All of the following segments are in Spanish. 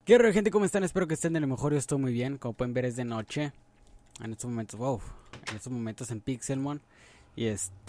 ¿Qué rollo, gente? ¿Cómo están? Espero que estén de lo mejor. Yo estoy muy bien. Como pueden ver, es de noche. En estos momentos, wow. En estos momentos en Pixelmon. Y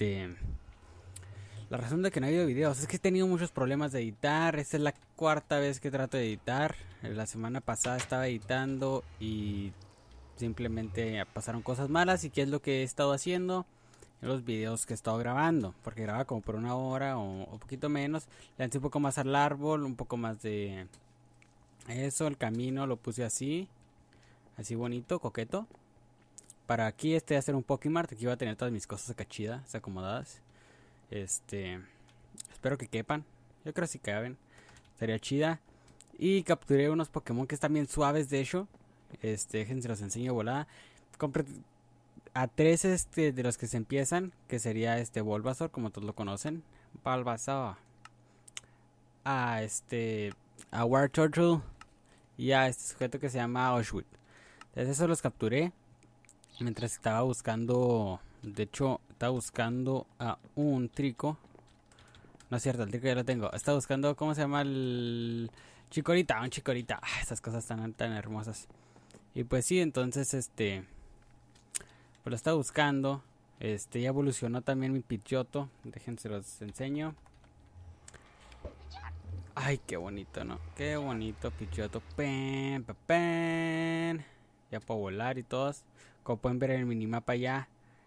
la razón de que no ha habido videos es que he tenido muchos problemas de editar. Esta es la cuarta vez que trato de editar. La semana pasada estaba editando y simplemente pasaron cosas malas. ¿Y qué es lo que he estado haciendo? Los videos que he estado grabando. Porque grababa como por una hora o poquito menos. Le lancé un poco más al árbol, un poco más de eso. El camino lo puse así. Así bonito, coqueto. Para aquí hacer un Pokimart. Aquí va a tener todas mis cosas acá chidas, acomodadas. Este, espero que quepan. Yo creo que sí caben. Estaría chida. Y capturé unos Pokémon que están bien suaves, de hecho. Déjense los enseño volada. Compré a tres de los que se empiezan. Que sería Bulbasaur, como todos lo conocen. Bulbasaur. A a Wartortle. Y a este sujeto que se llama Oshwood. Entonces esos los capturé. Mientras estaba buscando, de hecho, estaba buscando a un trico. No es cierto, el trico ya lo tengo. Estaba buscando, ¿cómo se llama? El chicorita, un chicorita. Esas cosas tan hermosas. Y pues sí, entonces, pues lo estaba buscando. Ya evolucionó también mi Pidgeotto. Déjense los enseño. Ay, qué bonito, ¿no? Qué bonito Pidgeotto. Pen, pen, pen. Ya puedo volar y todos. Como pueden ver en el minimapa ya.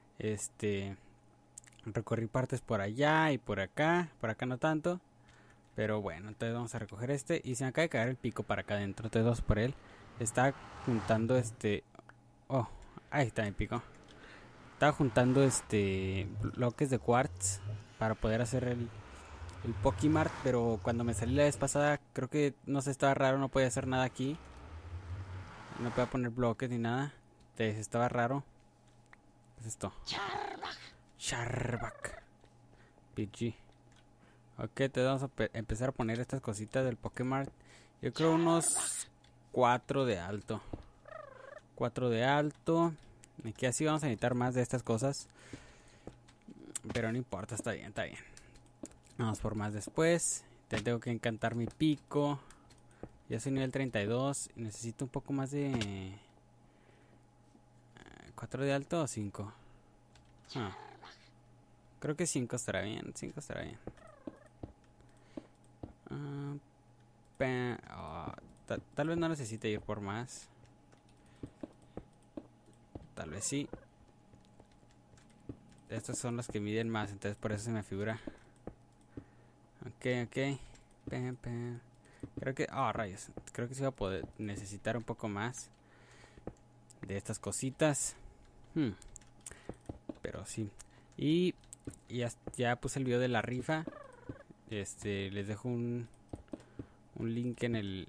Recorrí partes por allá y por acá no tanto. Pero bueno, entonces vamos a recoger y se me acaba de caer el pico para acá adentro. Entonces vamos por él. Está juntando oh, ahí está mi pico. Estaba juntando bloques de quartz para poder hacer el Pokimart. Pero cuando me salí la vez pasada, creo que no sé, estaba raro, no podía hacer nada aquí. No podía poner bloques ni nada. Entonces estaba raro. ¿Qué es esto? Sharbak. PG. Ok, te vamos a empezar a poner estas cositas del Pokémon. Yo creo unos 4 de alto. 4 de alto. Aquí así vamos a necesitar más de estas cosas. Pero no importa, está bien, está bien. Vamos por más después. Tengo que encantar mi pico. Ya soy nivel 32. Y necesito un poco más de... 4 de alto o 5. Creo que 5 estará bien. 5 estará bien. Tal vez no necesite ir por más. Tal vez sí. Estos son los que miden más, entonces por eso se me figura. Ok. Creo que... rayos. Creo que sí va a poder necesitar un poco más de estas cositas. Pero sí. Y ya puse el video de la rifa. Les dejo un link en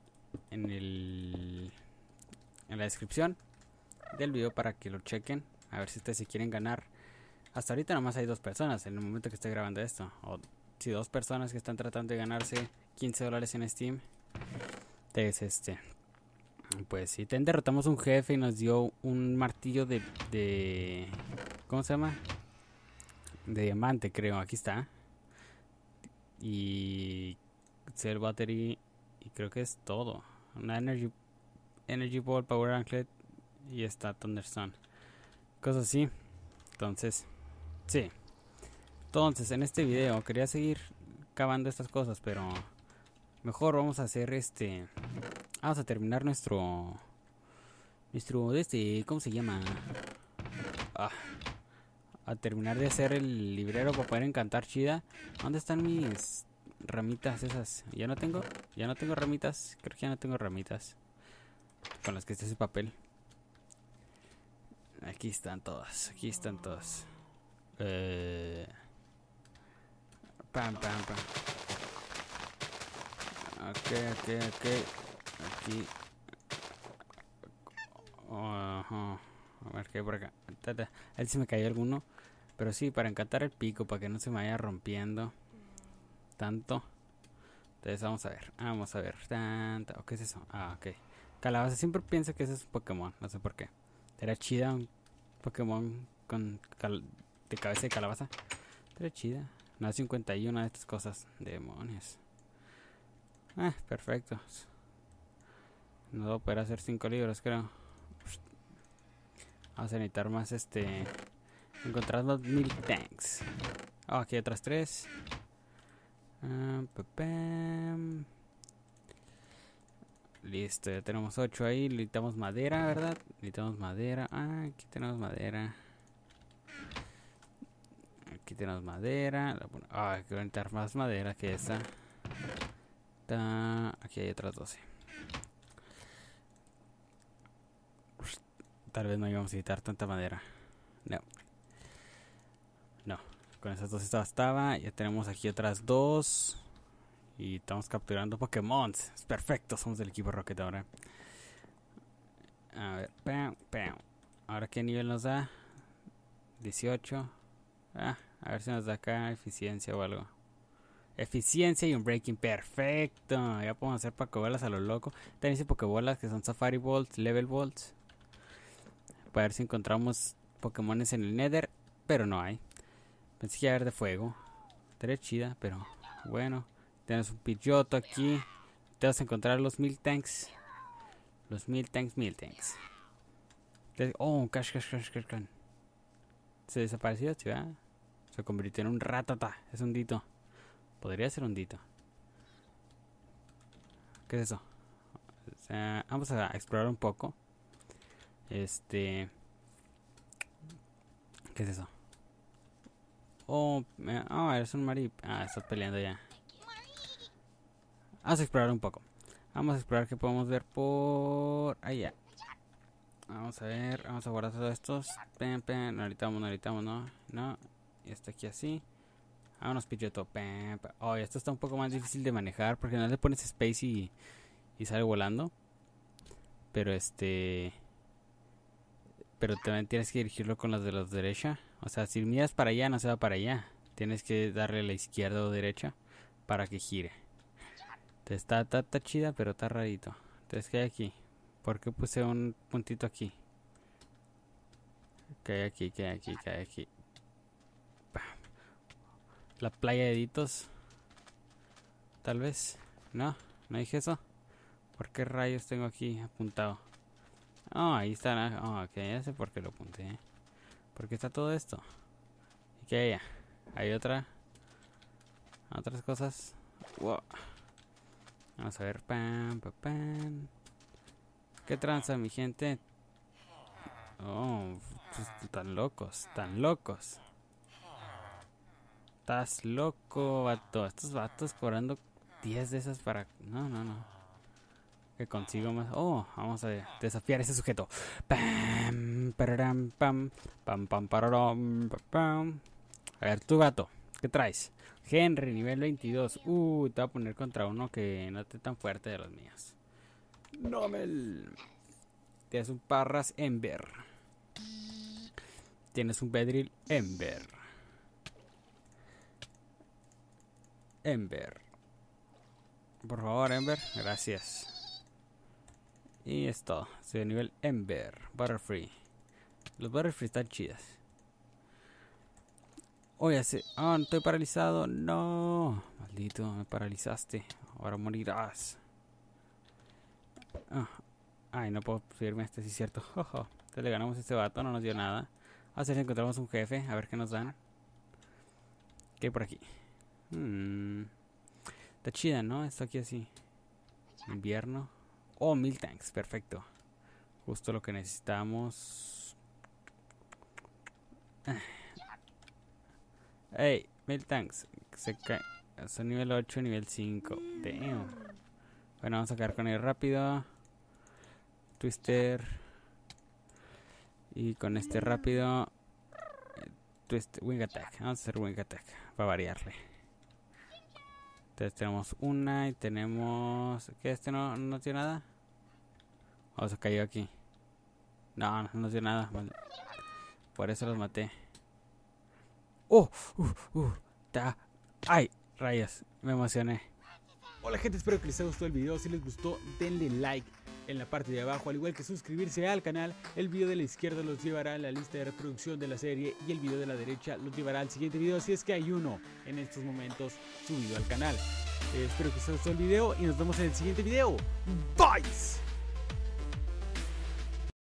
la descripción del video para que lo chequen. A ver si ustedes se quieren ganar. Hasta ahorita nomás hay 2 personas en el momento que estoy grabando esto. O si 2 personas que están tratando de ganarse $15 en Steam. Entonces, pues si derrotamos un jefe y nos dio un martillo de ¿cómo se llama? De diamante, creo. Aquí está. Y Cell Battery. Y creo que es todo. Una Energy Ball, Power Anklet. Y está Thunderstone. Cosas así. Entonces, sí. Entonces, en este video quería seguir cavando estas cosas, pero mejor vamos a hacer vamos a terminar nuestro ¿cómo se llama? A terminar de hacer el librero para poder encantar chida. ¿Dónde están mis ramitas esas? Ya no tengo ramitas. Creo que ya no tengo ramitas con las que esté ese papel. Aquí están todas. Pam. Ok. Aquí. A ver qué hay por acá. Ahí se me cayó alguno. Pero sí, para encantar el pico, para que no se me vaya rompiendo tanto. Entonces vamos a ver. ¿Qué es eso? Ok. Calabaza, siempre pienso que ese es un Pokémon. No sé por qué. Era chida un Pokémon de cabeza de calabaza. Era chida. No, 51 de estas cosas. Demonios. Perfecto. No voy a poder hacer 5 libros, creo. Vamos a necesitar más encontrar los milk tanks. Oh, aquí hay otras 3. Listo, ya tenemos 8 ahí. Necesitamos madera, ¿verdad? Necesitamos madera. Aquí tenemos madera. Aquí tenemos madera. Quiero necesitar más madera que esta. Aquí hay otras 12. Tal vez no íbamos a necesitar tanta madera. No, con esas 2 bastaba. Ya tenemos aquí otras 2. Y estamos capturando Pokémon. Es perfecto, somos del equipo Rocket ahora. A ver, ahora qué nivel nos da. 18. A ver si nos da acá eficiencia o algo. Eficiencia y un breaking, perfecto. Ya podemos hacer Pokébolas a lo loco. También hice Pokébolas que son Safari Bolts, Level Bolts. Para ver si encontramos Pokémones en el Nether, pero no hay. Pensé que iba a haber de fuego. Estaría chida, pero bueno. Tenemos un Pidgeotto aquí. Te vas a encontrar los milk tanks. Los milk tanks. Oh, un Cash. Se desapareció, ¿sí, verdad? Se convirtió en un Ratata. Es un Dito. Podría ser un Dito. ¿Qué es eso? O sea, vamos a explorar un poco. ¿Qué es eso? Es un Marip. Estás peleando ya. Vamos a explorar un poco. Vamos a explorar qué podemos ver por allá. Vamos a ver, vamos a guardar todos estos. No necesitamos, no. Y está aquí así. Vámonos, Pidgeotto. Esto está un poco más difícil de manejar porque no le pones space y sale volando. Pero pero también tienes que dirigirlo con las de la derecha. O sea, si miras para allá, no se va para allá. Tienes que darle a la izquierda o derecha para que gire. Entonces está chida, pero está rarito. Entonces, ¿qué hay aquí? ¿Por qué puse un puntito aquí? ¿Qué hay aquí? La playa de Ditos. Tal vez. No dije eso. ¿Por qué rayos tengo aquí apuntado? Ahí está. Ok, ya sé por qué lo apunté. Porque está todo esto. ¿Y qué hay? Hay otras cosas. Wow. Vamos a ver. ¿Qué tranza, mi gente? Tan locos. Estás loco, vato. Estos vatos cobrando 10 de esas para... No. Que consigo más. Vamos a desafiar a ese sujeto. A ver, tú, gato, ¿qué traes? Henry, nivel 22. Te voy a poner contra uno que no esté tan fuerte de los míos. Nomel. Tienes un Parras Ember. Tienes un Bedrill Ember. Por favor, Ember. Gracias. Y es todo. Soy de nivel Ember. Butterfree. Los Butterfree están chidas. Oye, no estoy paralizado. No. Maldito, me paralizaste. Ahora morirás. No puedo subirme a este, sí es cierto. Entonces le ganamos a este vato, no nos dio nada. A ver si encontramos un jefe, a ver qué nos dan. ¿Qué hay por aquí? Está chida, ¿no? Esto aquí así. Invierno. Milk tanks, perfecto. Justo lo que necesitamos. Hey, milk tanks. Se cae. Son nivel 8, nivel 5. Damn. Bueno, vamos a sacar con él rápido. Twister. Y con este rápido. Wing Attack. Vamos a hacer Wing Attack. Para variarle. Entonces tenemos una y tenemos... ¿Qué? No nos dio nada. Se cayó aquí. No nos dio nada. Por eso los maté. ¡Ay! Rayos. Me emocioné. Hola, gente, espero que les haya gustado el video. Si les gustó, denle like en la parte de abajo, al igual que suscribirse al canal. El video de la izquierda los llevará a la lista de reproducción de la serie y el video de la derecha los llevará al siguiente video, si es que hay uno en estos momentos subido al canal. Espero que les haya gustado el video y nos vemos en el siguiente video. Bye.